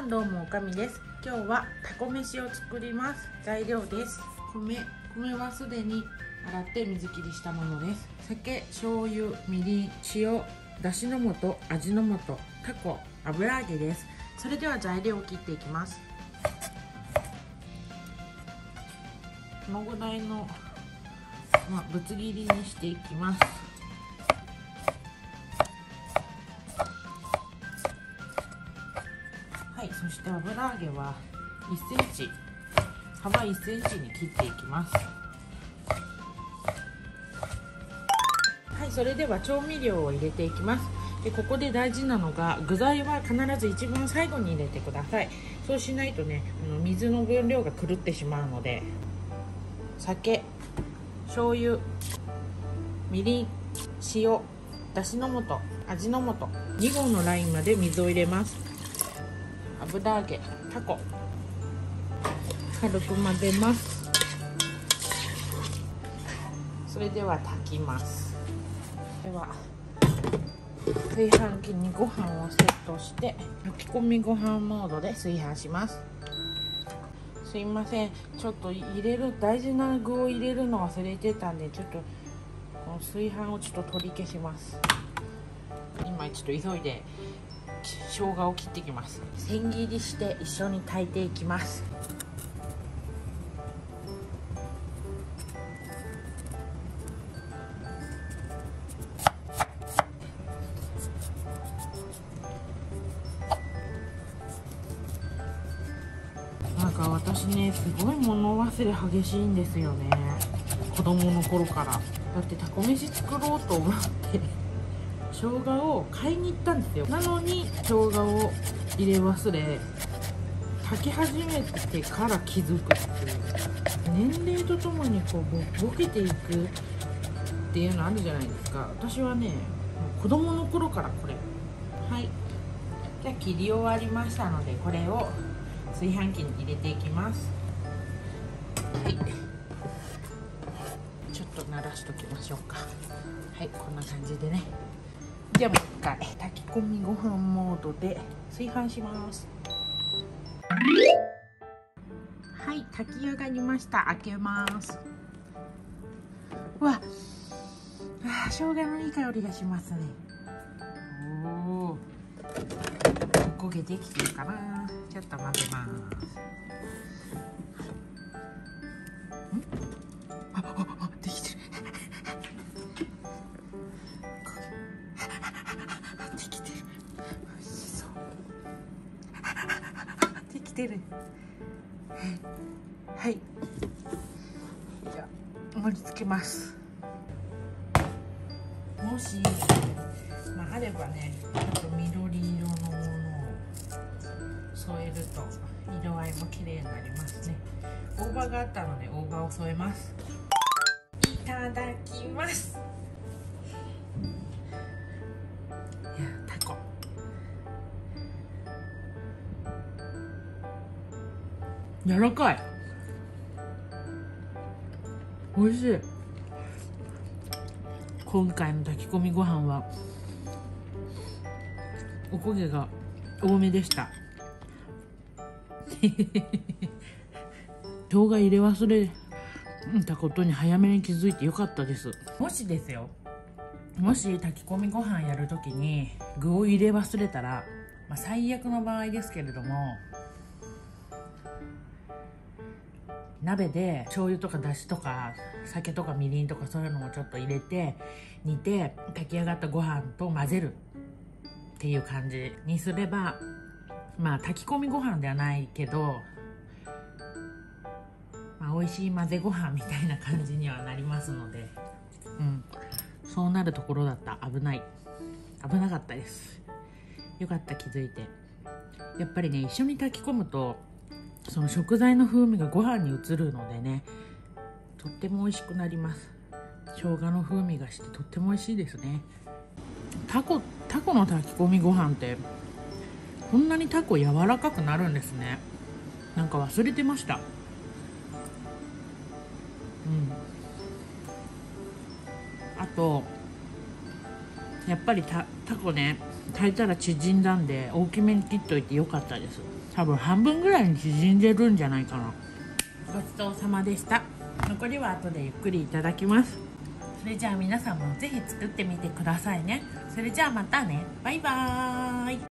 んどうもおかみです。今日はタコ飯を作ります。材料です。米はすでに洗って水切りしたものです。酒、醤油、みりん、塩、だしの素、味の素、タコ、油揚げです。それでは材料を切っていきます。このぐらいの、ぶつ切りにしていきます。はい、そして油揚げは1センチ、幅1センチに切っていきます。はい、それでは調味料を入れていきます。で、ここで大事なのが、具材は必ず一番最後に入れてください。そうしないとね、水の分量が狂ってしまうので、酒、醤油、みりん、塩、だしの素、味の素、2合のラインまで水を入れます。油揚げ、タコ、軽く混ぜます。それでは炊きます。では炊飯器にご飯をセットして炊き込みご飯モードで炊飯します。すいません、ちょっと大事な具を入れるの忘れてたんで、ちょっとこの炊飯をちょっと取り消します。今ちょっと急いで生姜を切ってきます。千切りして一緒に炊いていきます。なんか私ね、すごい物忘れ激しいんですよね、子供の頃から。だってタコ飯作ろうと思って生姜を買いに行ったんですよ。なのに生姜を入れ忘れ、炊き始めてから気づくっていう。年齢とともにこうボケていくっていうのあるじゃないですか。私はね、子供の頃からこれ。はい、じゃあ切り終わりましたので、これを炊飯器に入れていきます。はい、ちょっと慣らしときましょうか。はい、こんな感じでね。じゃあもう一回炊き込みご飯モードで炊飯します。はい、炊き上がりました。開けます。わあ、生姜のいい香りがしますね。おお、焦げできてるかな。ちょっと混ぜます。できてるできてる。おいしそう。できてる。はい、じゃあ盛り付けます。もし、あればね、ちょっと緑色のものを添えると色合いも綺麗になりますね。大葉があったので大葉を添えます。いただきます。いや、タコ柔らかい。美味しい。今回の炊き込みご飯はおこげが多めでした生姜入れ忘れたことに早めに気づいてよかったです。もしですよ、もし炊き込みご飯やるときに具を入れ忘れたら、最悪の場合ですけれども、鍋で醤油とかだしとか酒とかみりんとかそういうのもちょっと入れて煮て、炊き上がったご飯と混ぜるっていう感じにすれば、炊き込みご飯ではないけど、美味しい混ぜご飯みたいな感じにはなりますので、そうなるところだった。危なかったです。よかった、気づいて。やっぱりね、一緒に炊き込むとその食材の風味がご飯に移るのでね、とっても美味しくなります。生姜の風味がしてとっても美味しいですね。タコの炊き込みご飯ってこんなにタコ柔らかくなるんですね。なんか忘れてました。あとやっぱりタコね、 炊いたら縮んだんで大きめに切っといてよかったです。多分半分ぐらいに縮んでるんじゃないかな。ごちそうさまでした。残りは後でゆっくりいただきます。それじゃあ皆さんもぜひ作ってみてくださいね。それじゃあまたね。バイバーイ。